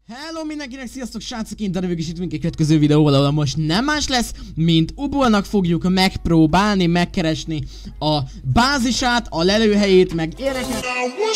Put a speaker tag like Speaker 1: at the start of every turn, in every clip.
Speaker 1: Hello mindenkinek, sziasztok srácok, én Darabig is itt vagyunk egy következő videóval, ahol most nem más lesz, mint Ubulnak fogjuk megpróbálni megkeresni a bázisát, a lelőhelyét, meg érdekes.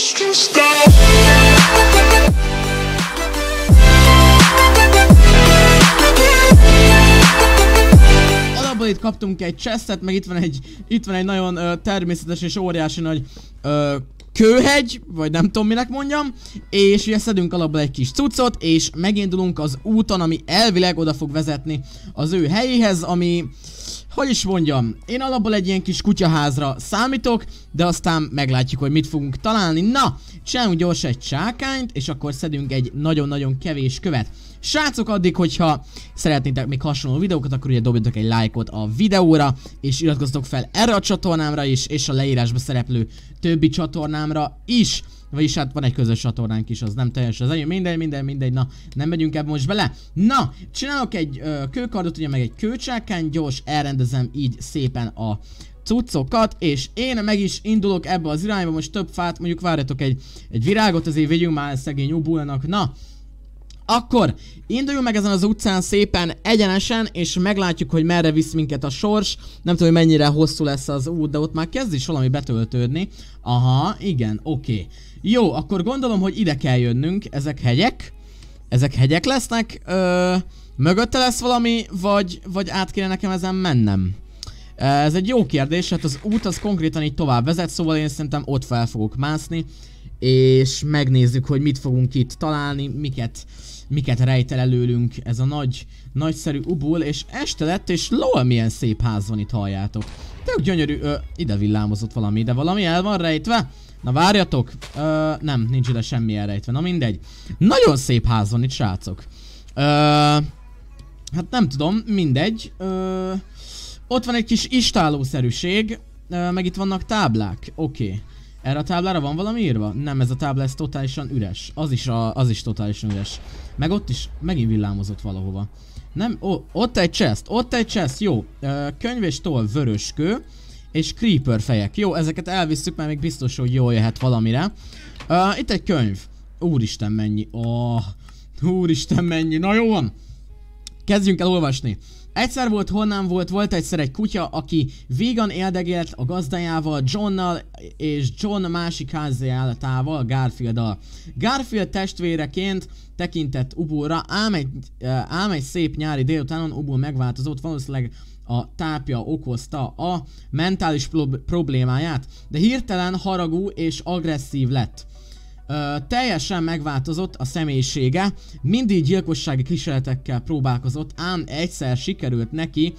Speaker 1: Alapból itt kaptunk egy chestet, meg itt van egy nagyon természetes és óriási nagy kőhegy, vagy nem tudom minek mondjam, és ugye szedünk alapból egy kis cuccot, és megindulunk az úton, ami elvileg oda fog vezetni az ő helyéhez, ami, hogy is mondjam, én alapból egy ilyen kis kutyaházra számítok, de aztán meglátjuk, hogy mit fogunk találni. Na, csinálunk gyorsan egy csákányt, és akkor szedünk egy nagyon-nagyon kevés követ. Srácok, addig, hogyha szeretnétek még hasonló videókat, akkor ugye dobjatok egy lájkot a videóra, és iratkozzatok fel erre a csatornámra is, és a leírásba szereplő többi csatornámra is. Vagyis hát van egy közös csatornánk is, az nem teljesen az enyém, mindegy, na, nem megyünk ebbe most bele. Na, csinálok egy kőkardot, ugye meg egy kőcsákány, gyors elrendezem így szépen a cuccokat, és én meg is indulok ebbe az irányba, most több fát, mondjuk várjatok egy virágot, azért vigyünk már szegény Ubulnak, na. Akkor induljunk meg ezen az utcán szépen egyenesen, és meglátjuk, hogy merre visz minket a sors. Nem tudom, hogy mennyire hosszú lesz az út, de ott már kezd is valami betöltődni. Aha, igen, oké. Jó, akkor gondolom, hogy ide kell jönnünk. Ezek hegyek? Ezek hegyek lesznek? Mögötte lesz valami, vagy át kéne nekem ezen mennem? Ez egy jó kérdés, hát az út az konkrétan így tovább vezet, szóval én szerintem ott fel fogok mászni. És megnézzük, hogy mit fogunk itt találni, miket rejt el előlünk ez a nagyszerű Ubul, és este lett, és lol, milyen szép ház van itt, halljátok. Tök gyönyörű, ide villámozott valami, de valami el van rejtve? Na várjatok, nem, nincs ide semmi elrejtve, na mindegy. Nagyon szép ház van itt, srácok. Hát nem tudom, mindegy. Ott van egy kis istálószerűség, meg itt vannak táblák, oké. Erre a táblára van valami írva? Nem, ez a tábla, ez totálisan üres. Az is totálisan üres. Meg ott is megint villámozott valahova. Nem, ott egy chest, jó. Könyv és toll, vöröskő. És creeper fejek. Jó, ezeket elvisszük, mert még biztos, hogy jól jöhet valamire. Itt egy könyv. Úristen mennyi. Úristen mennyi. Na jó van. Kezdjünk el olvasni. Egyszer volt, honnan volt egyszer egy kutya, aki vígan éldegélt a gazdájával, Johnnal, és John másik házi állatával, Garfielddal. Garfield testvéreként tekintett Ubulra, ám egy szép nyári délutánon Ubul megváltozott, valószínűleg a tápja okozta a mentális problémáját, de hirtelen haragú és agresszív lett. Teljesen megváltozott a személyisége, mindig gyilkossági kísérletekkel próbálkozott, ám egyszer sikerült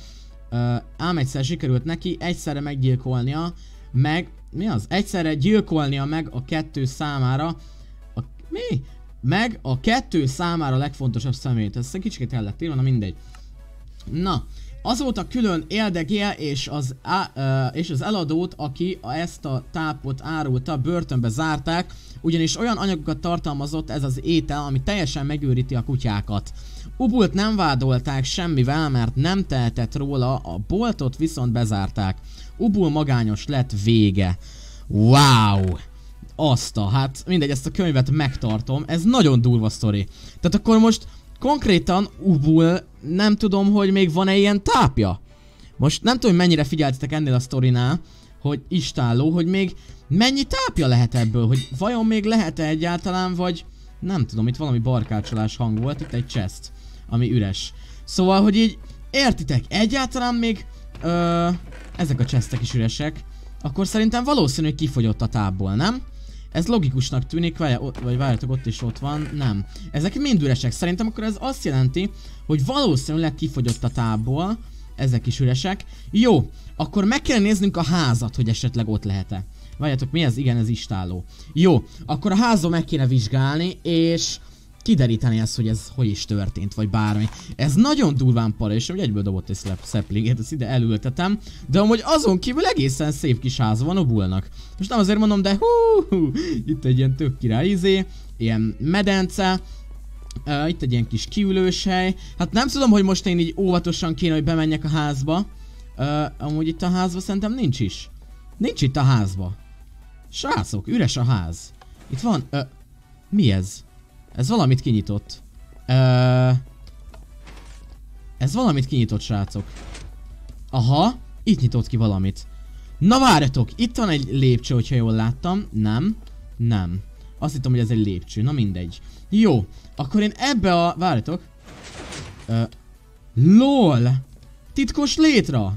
Speaker 1: neki egyszerre meggyilkolnia, egyszerre gyilkolnia meg a kettő számára, meg a kettő számára legfontosabb személyt. Ez egy kicsit el lett írva, na mindegy. Na, azóta külön éldegél, és az eladót, aki ezt a tápot árulta, börtönbe zárták, ugyanis olyan anyagokat tartalmazott ez az étel, ami teljesen megőríti a kutyákat. Ubult nem vádolták semmivel, mert nem tehetett róla, a boltot viszont bezárták. Ubul magányos lett, vége. Wow! Hát mindegy, ezt a könyvet megtartom, ez nagyon durva sztori. Tehát akkor most konkrétan Ubul, nem tudom, hogy még van-e ilyen tápja. Most nem tudom, hogy mennyire figyeltetek ennél a sztorinál, hogy istáló, hogy még mennyi tápja lehet ebből, hogy vajon még lehet-e egyáltalán, vagy nem tudom, itt valami barkácsolás hang volt, itt egy chest, ami üres. Szóval, hogy így, értitek, egyáltalán még ezek a chestek is üresek, akkor szerintem valószínű, hogy kifogyott a tápból, nem? Ez logikusnak tűnik, vagy várjatok, ott van, nem. Ezek mind üresek, szerintem akkor ez azt jelenti, hogy valószínűleg kifogyott a tápból, ezek is üresek. Jó, akkor meg kell néznünk a házat, hogy esetleg ott lehet-e. Várjátok, mi ez? Igen, ez istáló. Jó, akkor a házon meg kéne vizsgálni, és kideríteni ezt, hogy ez hogy is történt, vagy bármi. Ez nagyon durván para, és hogy egyből dobott egy szeplinget, ezt ide elültetem. De amúgy azon kívül egészen szép kis ház van Ubulnak. Most nem azért mondom, de itt egy ilyen tök király ilyen medence. Itt egy ilyen kis kiülős hely. Hát nem tudom, hogy most én így óvatosan kéne, hogy bemenjek a házba. Amúgy itt a házba szerintem nincs is. Nincs itt a házba. Srácok, üres a ház. Itt van, mi ez? Ez valamit kinyitott. Ez valamit kinyitott, srácok. Aha, itt nyitott ki valamit. Na várjatok, itt van egy lépcső, hogyha jól láttam. Nem, nem. Azt hittem, hogy ez egy lépcső, na mindegy. Jó, akkor én ebbe a... Várjatok. LOL! Titkos létra!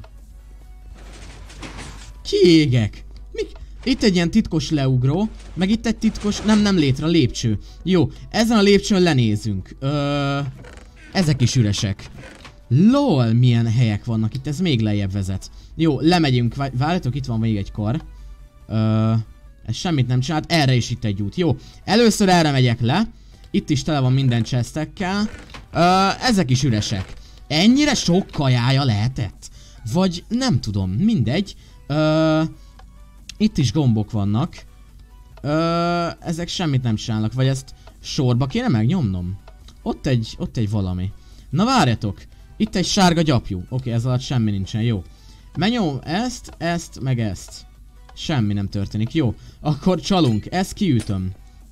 Speaker 1: Kiégek! Itt egy ilyen titkos leugró, meg itt egy titkos... Nem létra, lépcső. Jó, ezen a lépcsőn lenézünk. Ezek is üresek. LOL, milyen helyek vannak itt, ez még lejjebb vezet. Jó, lemegyünk, várjatok, itt van még egy kar. Ez semmit nem csinált, erre is itt egy út. Jó, először erre megyek le. Itt is tele van minden chestekkel. Ezek is üresek. Ennyire sok kajája lehetett? Vagy nem tudom, mindegy. Itt is gombok vannak. Ezek semmit nem csinálnak, vagy ezt sorba kéne megnyomnom? Ott egy valami. Na várjatok, itt egy sárga gyapjú. Oké, ez alatt semmi nincsen, jó. Megnyom ezt, meg ezt. Semmi nem történik, jó. Akkor csalunk, ezt kiütöm.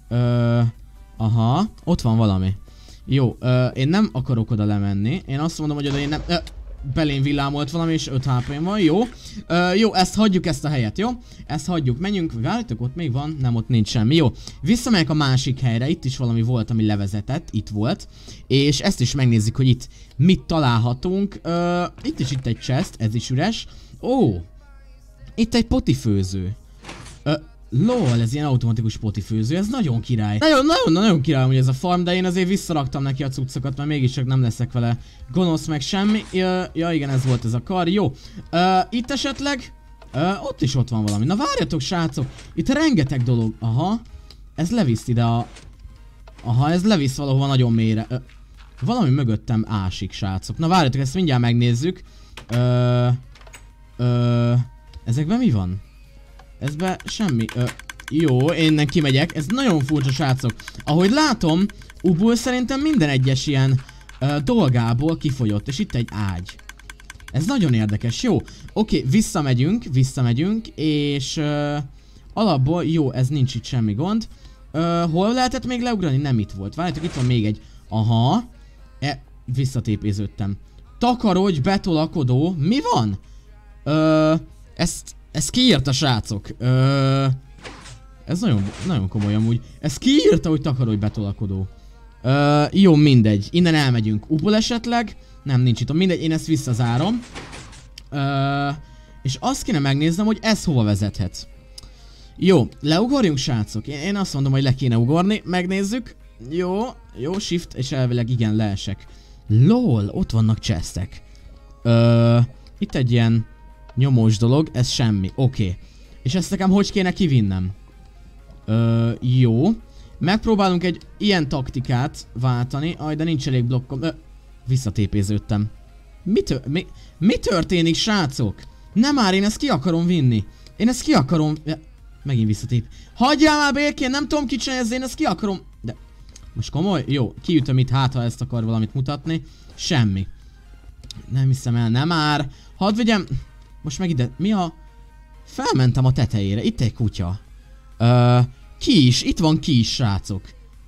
Speaker 1: Aha, ott van valami. Jó, én nem akarok oda lemenni. Én azt mondom, hogy oda én nem... belém villámolt valami, és 5 HP-m van, jó. Jó, ezt hagyjuk, ezt a helyet, jó? Ezt hagyjuk, menjünk, várjátok, ott még van? Nem, ott nincs semmi, jó. Visszamegyek a másik helyre, itt is valami volt, ami levezetett, itt volt. És ezt is megnézzük, hogy itt mit találhatunk. Itt is egy chest, ez is üres. Ó, itt egy potifőző. LOL, ez ilyen automatikus potifőző, ez nagyon király. Nagyon király, hogy ez a farm, de én azért visszaraktam neki a cuccokat, mert mégiscsak nem leszek vele gonosz meg semmi. Ja igen, ez volt ez a kar, jó. Itt esetleg, ott is ott van valami. Na várjatok, srácok, itt rengeteg dolog. Aha, ez levisz ide a... Aha, ez levisz valahova nagyon mélyre. Valami mögöttem ásik, srácok. Na várjatok, ezt mindjárt megnézzük. Ezekben mi van? Ezben semmi. Jó, én innen kimegyek. Ez nagyon furcsa, srácok. Ahogy látom, Ubul szerintem minden egyes ilyen dolgából kifogyott. És itt egy ágy. Ez nagyon érdekes. Jó, oké, visszamegyünk. És alapból, jó, ez nincs itt semmi gond. Hol lehetett még leugrani? Nem itt volt. Várjátok, itt van még egy. Aha. Visszatépéződtem. Takarodj, betolakodó. Mi van? Ezt kiírta, srácok. Ez nagyon komoly amúgy. Ezt kiírta, hogy takarodj, betolakodó. Jó, mindegy. Innen elmegyünk. Ubul esetleg? Nem, nincs itt. Mindegy, én ezt visszazárom. És azt kéne megnéznem, hogy ez hova vezethet. Jó, leugorjunk, srácok. Én azt mondom, hogy le kéne ugorni. Megnézzük. Jó, shift, és elvileg igen, leesek. LOL, ott vannak chestek. Itt egy ilyen nyomós dolog, ez semmi, oké. És ezt nekem hogy kéne kivinnem? Jó. Megpróbálunk egy ilyen taktikát váltani. De nincs elég blokkom. Visszatépéződtem. Mi történik, srácok? Nem már, én ezt ki akarom vinni. Én ezt ki akarom... Megint visszatép. Hagyjál már békén, nem tudom kicsinálni, én ezt ki akarom... De... Most komoly? Jó, kiütöm itt, hát ha ezt akar valamit mutatni. Semmi. Nem hiszem el, nem már. Hadd vigyem... Most meg ide... Mi a... Felmentem a tetejére, itt egy kutya. Kis, itt van kis, srácok.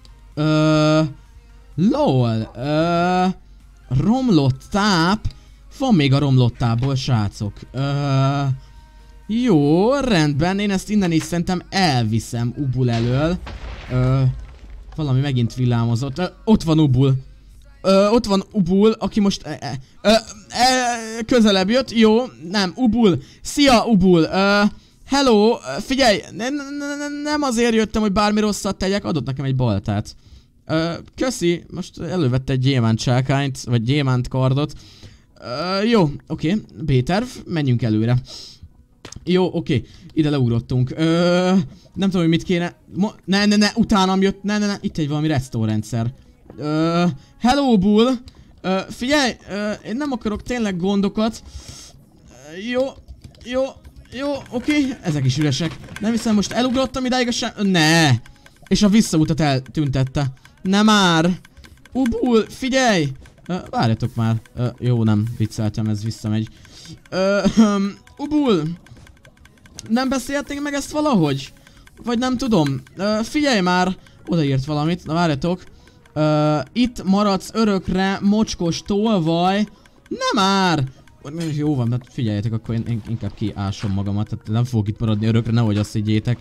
Speaker 1: LOL. Romlott táp. Van még a romlott tápból, srácok. Jó, rendben, én ezt innen is szerintem elviszem Ubul elől. Valami megint villámozott. Ott van Ubul. Ott van Ubul, aki most közelebb jött. Jó, nem, Ubul. Szia, Ubul. Hello, figyelj, nem azért jöttem, hogy bármi rosszat tegyek, adott nekem egy baltát. Köszi, most elővette egy gyémánt csákányt, vagy gyémánt kardot. Jó, oké, B-terv, menjünk előre. Jó, oké, ide leugrottunk. Nem tudom, hogy mit kéne. Ne, utánam jött, ne, itt egy valami redstone rendszer. Hello, Bull. Figyelj, én nem akarok tényleg gondokat. Jó, oké, ezek is üresek. Nem hiszem, most elugrottam idáig a sem... Ne! És a visszautat eltüntette. Ne már! Ubul, figyelj! Várjatok már. Jó, nem, vicceltem, ez visszamegy. Ubul! Nem beszélhetnénk meg ezt valahogy? Vagy nem tudom. Figyelj már! Odaírt valamit, na várjatok. Itt maradsz örökre, mocskos tolvaj. Nem már! Jó van, hát figyeljetek, akkor én inkább kiásom magamat, tehát nem fogok itt maradni örökre, nehogy azt higgyétek.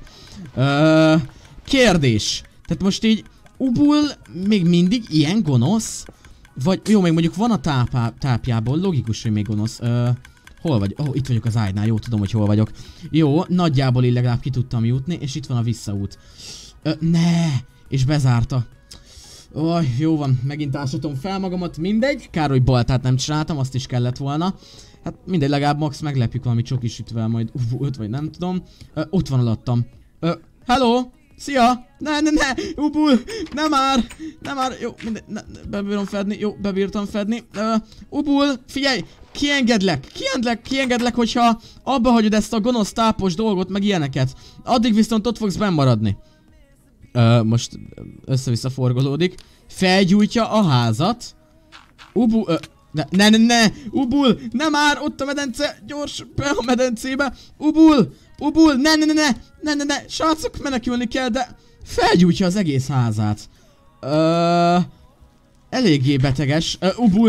Speaker 1: Kérdés. Tehát most így Ubul még mindig ilyen gonosz? Vagy jó, még mondjuk van a tápjából, logikus, hogy még gonosz. Hol vagy? Itt vagyok az ágynál, jó, tudom, hogy hol vagyok. Jó, nagyjából így legalább ki tudtam jutni, és itt van a visszaút. Ne! És bezárta. Jó van, megint ásatom fel magamat, mindegy. Kár, hogy baltát nem csináltam, azt is kellett volna. Hát mindegy, legalább max meglepjük valami csokisütvel majd Ubult, vagy nem tudom. Ott van alattam. Hello! Szia! Ne! Ubul! Nem már! Jó, mindegy, bebírom fedni, jó, bebírtam fedni. Ubul, figyelj! Kiengedlek, hogyha abba hagyod ezt a gonosz tápos dolgot, meg ilyeneket. Addig viszont ott fogsz benn maradni. Most össze-vissza forgolódik. Felgyújtja a házat. Ubul, ne! Ubul, nem már! Ott a medence! Gyors, be a medencébe! Ubul, ne! Srácok, menekülni kell, de felgyújtja az egész házát. Eléggé beteges. Ubul,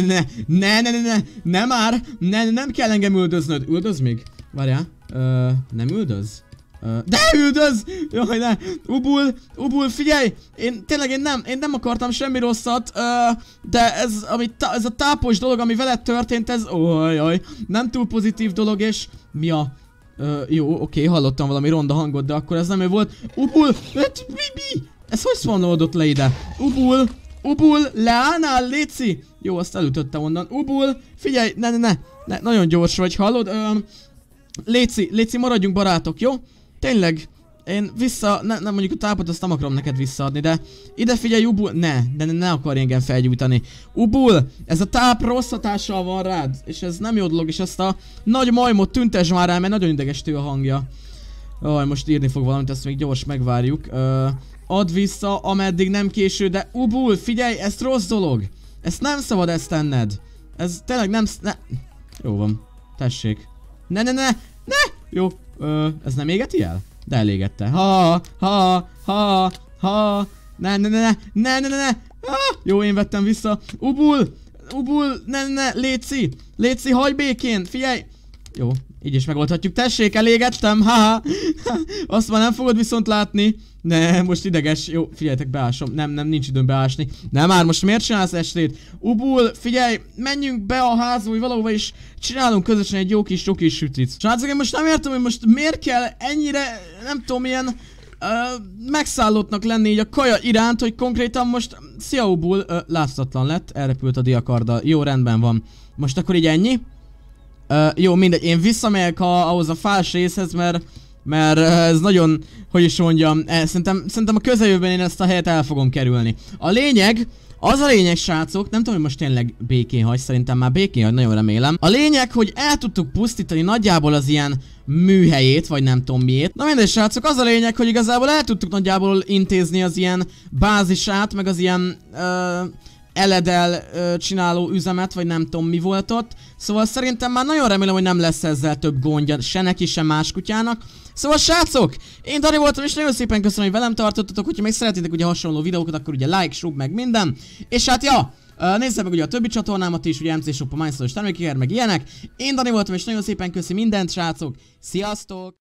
Speaker 1: ne már! Nem kell engem üldöznöd. Üldöz még? Várjál. Nem üldöz? De üldöz! Jaj, ne! Ubul, figyelj! Én nem akartam semmi rosszat, de ez a tápos dolog, ami veled történt, ez... Ojjaj, nem túl pozitív dolog, és... Mi a... Jó, oké, hallottam valami ronda hangot, de akkor ez nem ő volt. Ubul! Mi? Ez hogy spawnolódott le ide? Ubul, leállnál, léci! Jó, azt elütötte onnan. Ubul, figyelj, ne, nagyon gyors vagy, hallod? Léci, maradjunk barátok, jó? Tényleg, én nem mondjuk a tápot azt nem akarom neked visszaadni, de ide figyelj, Ubul, ne akarj engem felgyújtani. Ubul, ez a táp rossz hatással van rád, és ez nem jó dolog, és azt a nagy majmot tüntesd már el, mert nagyon idegesítő a hangja. Most írni fog valamit, ezt még gyors megvárjuk. Add vissza, ameddig nem késő, de Ubul, figyelj, ez rossz dolog. Ezt nem szabad ezt tenned. Ez tényleg nem Jó van, tessék. Ne! Jó, ez nem égeti el? De elégette. Ne. Jó, én vettem vissza. Ubul, ne, Léci, hagyj békén, figyelj. Jó, így is megoldhatjuk. Tessék, elégettem, Azt már nem fogod viszont látni. Ne, most ideges. Jó, figyeljetek, beásom. Nem, nincs időm beásni. Nem már, most miért csinálsz estét? Ubul, figyelj, menjünk be a házba, vagy valahova, és csinálunk közösen egy jó kis csokis sütit. Srácok, én most nem értem, hogy most miért kell ennyire, nem tudom, ilyen megszállottnak lenni így a kaja iránt, hogy konkrétan most szia Ubul, láthatatlan lett, elrepült a diakarddal. Jó, rendben van. Most akkor így ennyi. Jó, mindegy, én visszamegyek ahhoz a fás részhez, mert ez nagyon, hogy is mondjam, szerintem a közeljövőben én ezt a helyet el fogom kerülni. Az a lényeg, srácok, nem tudom, hogy most tényleg békén hagy, szerintem már békén hagy, nagyon remélem. A lényeg, hogy el tudtuk pusztítani nagyjából az ilyen műhelyét, vagy nem tudom miért. Na mindegy, srácok, az a lényeg, hogy igazából el tudtuk nagyjából intézni az ilyen bázisát, meg az ilyen eledel csináló üzemet, vagy nem tudom mi volt ott. Szóval szerintem már nagyon remélem, hogy nem lesz ezzel több gondja, se neki, se más kutyának. Szóval srácok, én Dani voltam, és nagyon szépen köszönöm, hogy velem tartottatok. Hogyha még szeretnétek ugye hasonló videókat, akkor ugye like, sub, meg minden. És hát ja, nézzel meg ugye a többi csatornámat is, ugye MC Shop, a Mindstorage termékekért, meg ilyenek. Én Dani voltam, és nagyon szépen köszi mindent, srácok. Sziasztok!